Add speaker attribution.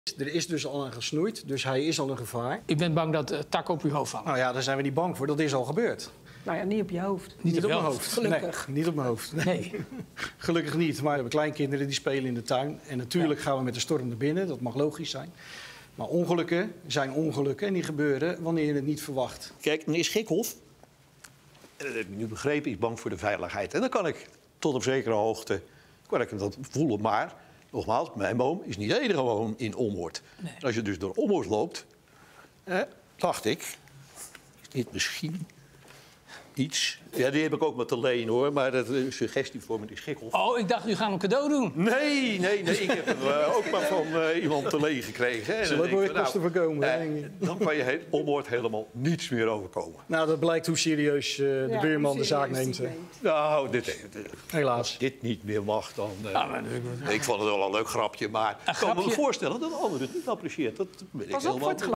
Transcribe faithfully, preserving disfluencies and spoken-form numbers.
Speaker 1: Er is dus al aan gesnoeid, dus hij is al een gevaar.
Speaker 2: Ik ben bang dat de takken op uw hoofd vallen.
Speaker 1: Nou ja, daar zijn we niet bang voor. Dat is al gebeurd.
Speaker 3: Nou ja, niet op je hoofd.
Speaker 2: Niet,
Speaker 1: Niet
Speaker 2: op
Speaker 1: op
Speaker 2: je
Speaker 1: mijn
Speaker 2: hoofd.
Speaker 1: hoofd.
Speaker 3: Gelukkig.
Speaker 1: Nee, niet op mijn hoofd. Nee.
Speaker 2: Nee.
Speaker 1: Gelukkig niet. Maar we hebben kleinkinderen die spelen in de tuin. En natuurlijk gaan we met de storm naar binnen. Dat mag logisch zijn. Maar ongelukken zijn ongelukken. En die gebeuren wanneer je het niet verwacht.
Speaker 4: Kijk, meneer Schikhoff, en dat heb ik nu begrepen, is bang voor de veiligheid. En dan kan ik tot op zekere hoogte kan ik hem dat voelen. Maar, nogmaals, mijn boom is niet de enige boom in Ommoord.
Speaker 2: Nee.
Speaker 4: En als je dus door Ommoord loopt, eh, dacht ik, is dit misschien iets... Ja, die heb ik ook met te leen, hoor. Maar dat is een suggestie voor meneer Schikhoff.
Speaker 2: Oh, ik dacht, u gaat een cadeau doen.
Speaker 4: Nee, nee, nee. Ik heb er uh, ook maar van uh, iemand te leen gekregen. Hè.
Speaker 1: Zullen ook weer kosten voorkomen, hè,
Speaker 4: uh,
Speaker 1: denk ik.
Speaker 4: Dan kan je he Ommoord helemaal niets meer overkomen.
Speaker 1: Nou, dat blijkt hoe serieus uh, de
Speaker 3: Ja,
Speaker 1: buurman
Speaker 3: hoe
Speaker 1: de zaak
Speaker 3: serieus
Speaker 1: neemt.
Speaker 3: die
Speaker 1: hè.
Speaker 3: neemt.
Speaker 4: Nou, dit, dit,
Speaker 1: Helaas.
Speaker 4: als dit niet meer mag, dan... Uh,
Speaker 2: Ja, maar dat-
Speaker 4: ik vond het wel een leuk grapje, maar ik kan me
Speaker 2: grapje?
Speaker 4: voorstellen dat de ander het niet apprecieert. Dat weet ik
Speaker 3: Pas op voor
Speaker 4: helemaal
Speaker 3: het
Speaker 4: niet.